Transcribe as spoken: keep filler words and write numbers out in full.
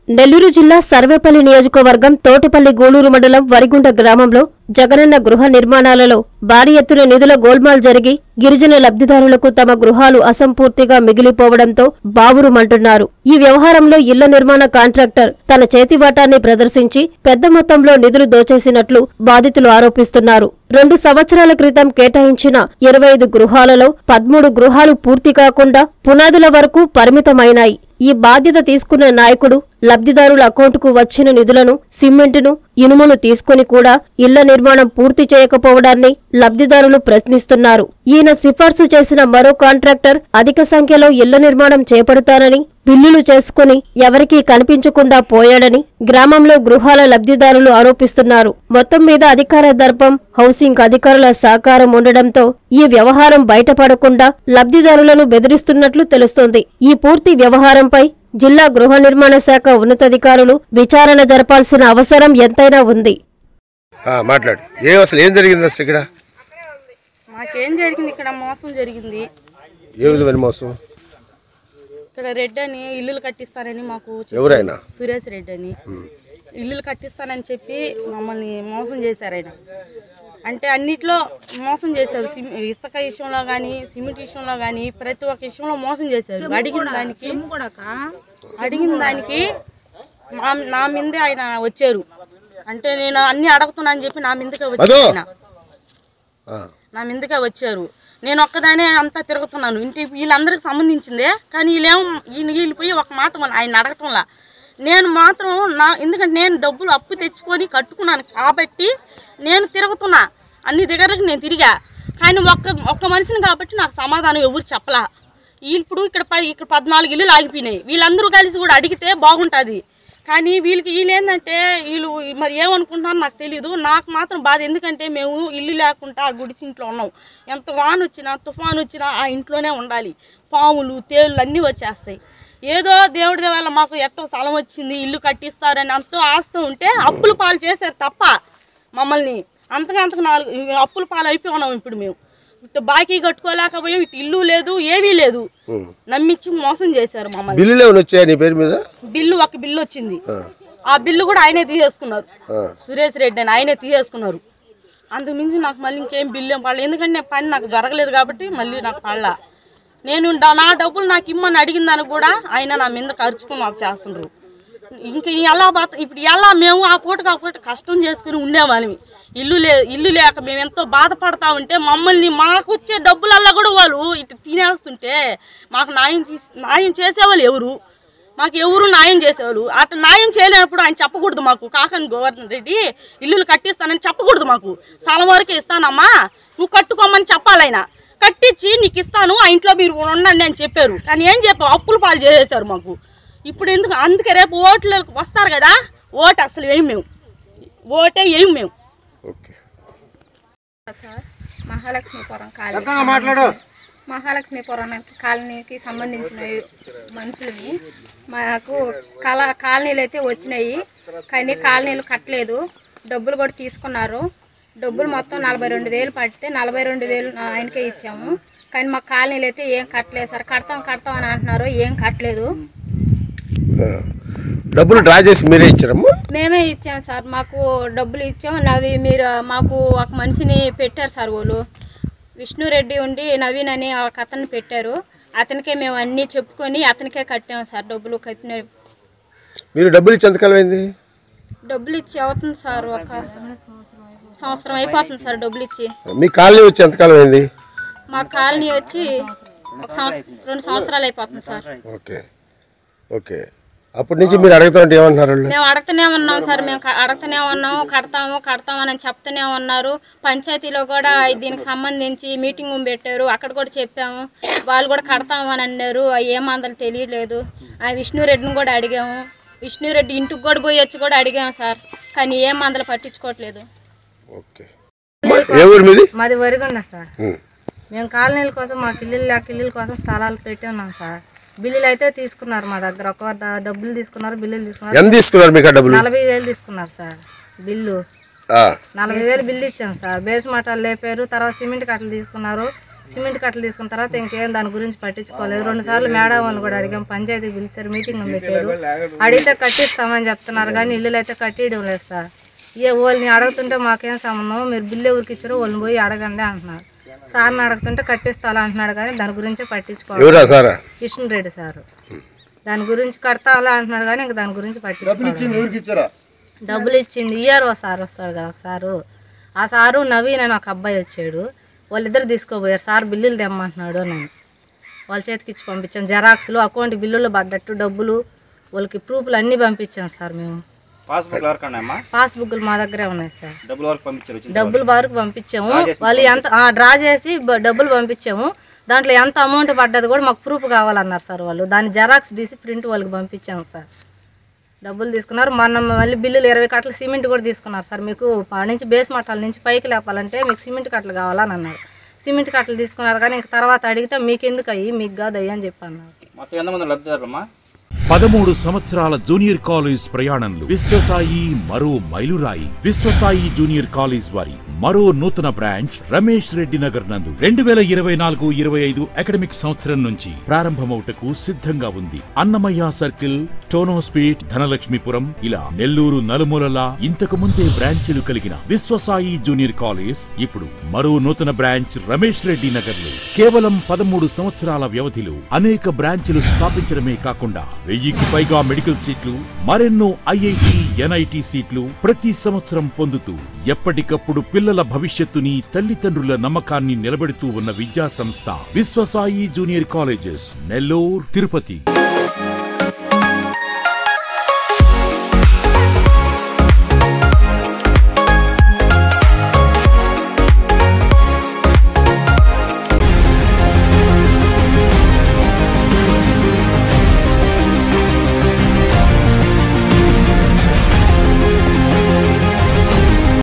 నెల్లూరు జిల్లా సర్వేపల్లి నియోజకవర్గం తోటపల్లి గూడూరు మండలం వరిగుంట గ్రామంలో జగనన్న గృహ నిర్మాణాలలో భారీ ఎత్తున నిధుల గోల్మాల్ జరిగి గిరిజన లబ్ధిదారులకు తమ గృహాలు అసంపూర్తిగా మిగిలిపోవడంతో బావురుమంటున్నారు. ఈ వ్యవహారంలో ఇళ్ల నిర్మాణ కాంట్రాక్టర్ తన చేతివాటాన్ని ప్రదర్శించి పెద్ద మొత్తంలో నిధులు దోచేసినట్లు బాధితులు ఆరోపిస్తున్నారు. రెండు సంవత్సరాల క్రితం కేటాయించిన ఇరవై ఐదు గృహాలలో పదమూడు గృహాలు పూర్తి కాకుండా పునాదుల వరకు పరిమితమైనాయి. ఈ బాధ్యత తీసుకున్న నాయకుడు లబ్ధిదారుల అకౌంటుకు వచ్చిన నిధులను, సిమెంటును, ఇనుమును తీసుకుని కూడా ఇళ్ల నిర్మాణం పూర్తి చేయకపోవడాన్ని లబ్ధిదారులు ప్రశ్నిస్తున్నారు. ఈయన సిఫార్సు చేసిన మరో కాంట్రాక్టర్ అధిక సంఖ్యలో ఇళ్ల నిర్మాణం చేపడతానని బిల్లులు చేసుకుని ఎవరికీ కనిపించకుండా పోయాడని గ్రామంలో గృహాల లబ్ధిదారులు ఆరోపిస్తున్నారు. మొత్తం మీద అధికార దర్పం, హౌసింగ్ అధికారుల సహకారం ఉండడంతో ఈ వ్యవహారం బయటపడకుండా లబ్ధిదారులను బెదిరిస్తున్నట్లు తెలుస్తోంది. ఈ పూర్తి వ్యవహారంపై జిల్లా గృహ నిర్మాణ శాఖ ఉన్నతాధికారులు విచారణ జరపాల్సిన అవసరం ఎంతైనా ఉంది. మాట్లాడు ఏ అసలు ఏం జరిగింది అసలు ఇక్కడ? మాకేం జరిగింది ఇక్కడ మోసం జరిగింది. ఏ విధమైన మోసం? ఇక్కడ రెడ్డి అని ఇల్లులు కట్టిస్తానని మాకు ఎవరైనా సురేష్ రెడ్డి అని ఇల్లులు కట్టిస్తానని చెప్పి మమ్మల్ని మోసం చేశారు. ఆయన అంటే అన్నిట్లో మోసం చేశారు. ఇసుక విషయంలో కానీ, సిమెంట్ విషయంలో కానీ ప్రతి ఒక్క విషయంలో మోసం చేశారు. అడిగిన దానికి అడిగిన దానికి నా నా మీదే ఆయన వచ్చారు. అంటే నేను అన్ని అడుగుతున్నా అని చెప్పి నా మీదకే వచ్చారు నా మీదకే వచ్చారు నేను ఒక్కదానే అంతా తిరుగుతున్నాను. ఇంటి వీళ్ళందరికి సంబంధించిందే, కానీ వీళ్ళేమో వీళ్ళు పోయి ఒక మాట ఆయన అడగటంలా. నేను మాత్రం నా ఎందుకంటే నేను డబ్బులు అప్పు తెచ్చుకొని కట్టుకున్నాను కాబట్టి నేను తిరుగుతున్నా, అన్ని దగ్గరకు నేను తిరిగా. కానీ ఒక్క ఒక్క మనిషిని కాబట్టి నాకు సమాధానం ఎవరు చెప్పలా. ఇప్పుడు ఇక్కడ పది ఇక్కడ పద్నాలుగు ఇల్లులు ఆగిపోయినాయి. వీళ్ళందరూ కలిసి కూడా అడిగితే బాగుంటుంది. కానీ వీళ్ళకి వీళ్ళు ఏంటంటే వీళ్ళు మరి ఏమనుకుంటున్నారో నాకు తెలియదు. నాకు మాత్రం బాధ, ఎందుకంటే మేము ఇల్లు లేకుండా ఆ గుడిసి ఇంట్లో ఉన్నాం. ఎంత వాన వచ్చినా, తుఫాను వచ్చినా ఆ ఇంట్లోనే ఉండాలి. పాములు, తేళ్ళు అన్నీ వచ్చేస్తాయి. ఏదో దేవుడి వల్ల మాకు ఎట్టో స్థలం వచ్చింది, ఇల్లు కట్టిస్తారని అంతో ఆస్తూ ఉంటే అప్పుల పాలు చేశారు తప్ప మమ్మల్ని అంతగా అంతకు నాలుగు అప్పుల పాలు అయిపోయి ఉన్నాం. ఇప్పుడు మేము ఇటు బాకీ కట్టుకోలేకపోయాం, ఇటు ఇల్లు లేదు, ఏమీ లేదు. నమ్మించి మోసం చేశారు మమ్మల్ని. బిల్లు ఒక బిల్లు వచ్చింది. ఆ బిల్లు కూడా ఆయనే తీసేసుకున్నారు. సురేష్ రెడ్డి అని ఆయనే తీసేసుకున్నారు. అంతకు మించి నాకు మళ్ళీ ఇంకేం బిల్లు ఏం పడలేదు. ఎందుకంటే నేను పని నాకు జరగలేదు కాబట్టి మళ్ళీ నాకు పడలా. నేను నా డబ్బులు నాకు ఇమ్మని అడిగిన దానికి కూడా ఆయన నా మీద ఖర్చుకుని మాకు చేస్తుండ్రు. ఇంక ఎలా బాత ఇప్పుడు ఎలా మేము ఆ పూట కాకపోతే కష్టం చేసుకుని ఉండేవాళ్ళమి. ఇల్లు లే ఇల్లు లేక మేము ఎంతో బాధపడతా ఉంటే మమ్మల్ని మాకు వచ్చే డబ్బులల్లా కూడా వాళ్ళు ఇటు తినేస్తుంటే మాకు న్యాయం తీసి న్యాయం చేసేవాళ్ళు ఎవరు? మాకు ఎవరు న్యాయం చేసేవాళ్ళు? అట్లా న్యాయం చేయలేనప్పుడు ఆయన చెప్పకూడదు మాకు. కాకని గోవర్ధన్ రెడ్డి ఇల్లులు కట్టిస్తానని చెప్పకూడదు మాకు. స్థలం వరకు ఇస్తానమ్మా, నువ్వు కట్టుకోమని చెప్పాలి. ఆయన కట్టించి నీకు ఇస్తాను, ఆ ఇంట్లో మీరు ఉండండి అని చెప్పారు. కానీ ఏం చెప్పావు? అప్పుల పాలు చేసేసారు మాకు. ఇప్పుడు ఎందుకు? అందుకే రేపు ఓట్లు వస్తారు కదా, ఓటు అసలు ఏం మేము ఓటే ఏం మేము సార్ మహాలక్ష్మీపురం కాలనీ మహాలక్ష్మీపురం కాలనీకి సంబంధించిన మనుషులవి. మాకు కళ కాలనీలు అయితే వచ్చినాయి, కానీ కాలనీలు కట్టలేదు. డబ్బులు కూడా తీసుకున్నారు. డబ్బులు మొత్తం నలభై రెండు వేలు పడితే నలభై రెండు వేలు ఆయనకే ఇచ్చాము. కానీ మా కాలనీలు అయితే ఏం కట్టలేదు సార్. కడతాం కడతాం అని అంటున్నారు, ఏం కట్టలేదు. డబ్బులు డ్రా చేసి మీరే ఇచ్చారమ్మా? మేమే ఇచ్చాం సార్. మాకు డబ్బులు ఇచ్చాం. నవి మీరు మాకు ఒక మనిషిని పెట్టారు సార్. వాళ్ళు విష్ణురెడ్డి ఉండి నవీన్ అని ఒక అతన్ని పెట్టారు. అతనికే మేము అన్నీ చెప్పుకొని అతనికే కట్టాము సార్. డబ్బులు కట్టిన మీరు డబ్బులు ఇచ్చి ఎంతకాలం అయింది? డబ్బులు ఇచ్చి అవుతుంది సార్, ఒక సంవత్సరం అయిపోతుంది సార్ డబ్బులు ఇచ్చి. మీ కాలనీ వచ్చి ఎంతకాలం అయింది? మా కాలనీ వచ్చి ఒక సంవత్సరం రెండు సంవత్సరాలు అయిపోతుంది సార్. ఓకే ఓకే అప్పటి నుంచి మీరు అడుగుతుంటే ఏమంటున్నారు? మేము అడుగుతూనే ఉన్నాం సార్. మేము అడుగుతూనే ఉన్నాము, కడతాము కడతామని చెప్తూనే ఉన్నారు. పంచాయతీలో కూడా దీనికి సంబంధించి మీటింగ్ పెట్టారు, అక్కడ కూడా చెప్పాము. వాళ్ళు కూడా కడతాము అని అన్నారు. ఏమందలు తెలియలేదు. ఆ విష్ణురెడ్డిని కూడా అడిగాము. విష్ణురెడ్డి ఇంటికి కూడా పోయి వచ్చి కూడా అడిగాము సార్, కానీ ఏం మందలు పట్టించుకోవట్లేదు. మాది వరిగొండ సార్. మేము కాలనీల కోసం మా పిల్లలు లేక ఇల్లుల కోసం స్థలాలు పెట్టి ఉన్నాం సార్. బిల్లులు అయితే తీసుకున్నారు మా దగ్గర. ఒక డబ్బులు తీసుకున్నారు, బిల్లులు తీసుకున్నారు. నలభై వేలు తీసుకున్నారు సార్ బిల్లు. నలభై వేలు బిల్లు ఇచ్చాం సార్. బేస్ మటాలు లేపారు. తర్వాత సిమెంట్ కట్టలు తీసుకున్నారు. సిమెంట్ కట్టలు తీసుకున్న తర్వాత ఇంకేం దాని గురించి పట్టించుకోలేదు. రెండు సార్లు మేడం వాళ్ళు కూడా అడిగాం, పంచాయతీకి పిలిచారు, మీటింగ్ పెట్టారు. అడిగితే కట్టిస్తామని చెప్తున్నారు కానీ ఇల్లులు అయితే కట్టియడం లేదు సార్. ఏ వాళ్ళని అడుగుతుంటే మాకేం సంబంధం, మీరు బిల్లు ఎవరికి ఇచ్చారో వాళ్ళని పోయి అడగండి అంటున్నారు. సార్ని అడుగుతుంటే కట్టిస్తా అంటున్నాడు కానీ దాని గురించి పట్టించుకోవాలి. కిషన్ రెడ్డి సార్ దాని గురించి కడతాలా అంటున్నాడు కానీ ఇంకా దాని గురించి పట్టించుకోవాలి. డబ్బులు ఇచ్చింది ఈఆర్ఓ సార్ వస్తాడు కదా సారు, ఆ సారు నవీన్ అని ఒక అబ్బాయి వచ్చాడు, వాళ్ళిద్దరు తీసుకోపోయారు. సార్ బిల్లులు తెమ్మంటున్నాడు, నేను వాళ్ళ చేతికి ఇచ్చి పంపించాను. జెరాక్స్లు, అకౌంట్ బిల్లులు పడ్డట్టు డబ్బులు, వాళ్ళకి ప్రూఫ్లు అన్నీ పంపించాం సార్. మేము పాస్బుక్లు మా దగ్గరే ఉన్నాయి సార్. డబ్బులు వరకు పంపించాము, వాళ్ళు ఎంత డ్రా చేసి డబ్బులు పంపించాము. దాంట్లో ఎంత అమౌంట్ పడ్డది కూడా మాకు ప్రూఫ్ కావాలన్నారు సార్. వాళ్ళు దాన్ని జెరాక్స్ తీసి ప్రింట్ వాళ్ళకి పంపించాము సార్. డబ్బులు తీసుకున్నారు. మొన్న మళ్ళీ బిల్లులు ఇరవై కట్టలు సిమెంట్ కూడా తీసుకున్నారు సార్. మీకు ఆ నుంచి బేస్ మట్టాల నుంచి పైకి లేపాలంటే మీకు సిమెంట్ కట్టలు కావాలని అన్నారు. సిమెంట్ కట్టలు తీసుకున్నారు కానీ ఇంక తర్వాత అడిగితే మీకు ఎందుకు అయ్యి, మీకు కాదు అయ్యి అని చెప్పాను. పదమూడు సంవత్సరాల జూనియర్ కాలేజ్ ప్రయాణంలో విశ్వసాయి మరో మైలురాయి. విశ్వసాయి జూనియర్ కాలేజ్ వారి మరో నూతన బ్రాంచ్ రమేష్ రెడ్డి నగర్ నందు రెండు వేల ఇరవై నాలుగు ఇరవై ఐదు అకాడమిక్ సంవత్సరం నుంచి ప్రారంభమవుటకు సిద్ధంగా ఉంది. అన్నమయ్య సర్కిల్, టోనోస్పీట్, ధనలక్ష్మీపురం ఇలా నెల్లూరు నలుమూలలా ఇంతకు ముందే బ్రాంచీలు కలిగిన విశ్వసాయి జూనియర్ కాలేజ్ ఇప్పుడు మరో నూతన బ్రాంచ్ రమేష్ రెడ్డి నగర్ లో కేవలం పదమూడు సంవత్సరాల వ్యవధిలో అనేక బ్రాంచీలు స్థాపించడమే కాకుండా వెయ్యికి పైగా మెడికల్ సీట్లు, మరెన్నో ఐఐటి, ఎన్ఐటి సీట్లు ప్రతి సంవత్సరం పొందుతూ ఎప్పటికప్పుడు పిల్లల భవిష్యత్తుని, తల్లిదండ్రుల నమ్మకాన్ని నిలబెడుతూ ఉన్న విద్యా సంస్థ విశ్వసాయి జూనియర్ కాలేజెస్, నెల్లూరు, తిరుపతి.